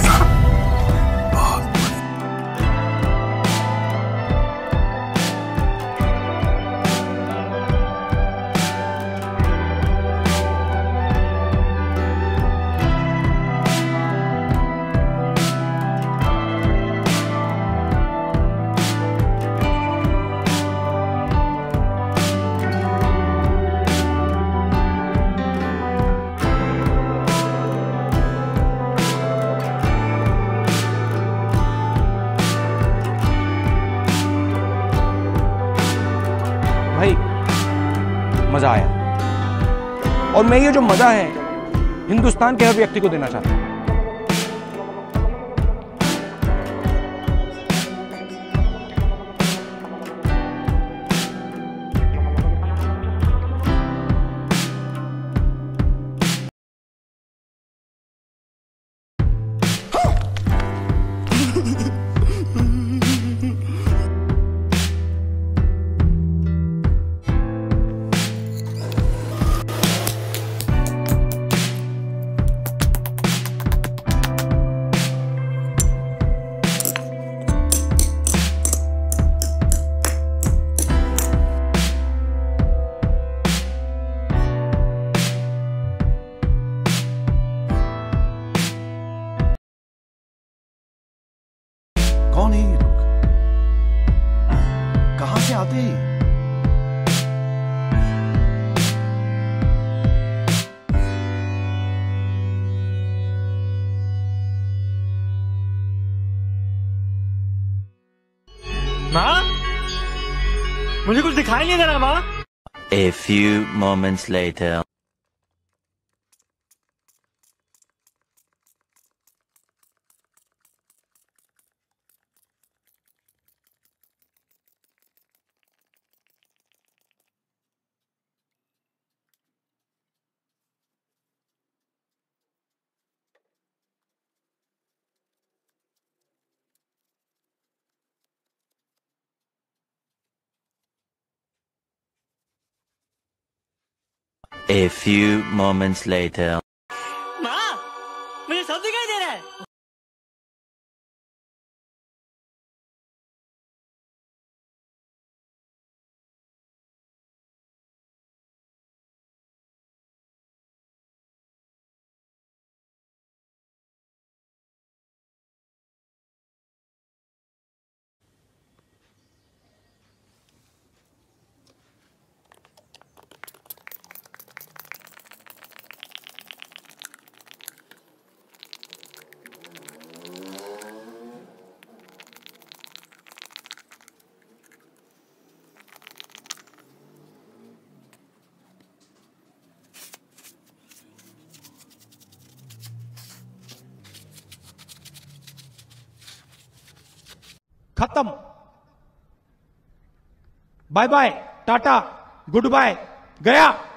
भाई मजा आया, और मैं ये जो मजा है हिंदुस्तान के हर व्यक्ति को देना चाहता हूं। कौन है ये लोग? कहां से आते हैं? माँ, मुझे कुछ दिखाई नहीं दे रहा माँ। A few moments later. A few moments later. माँ, मुझे सब दिखाई दे रहा है। खत्म। बाय बाय, टाटा, गुड बाय, गया।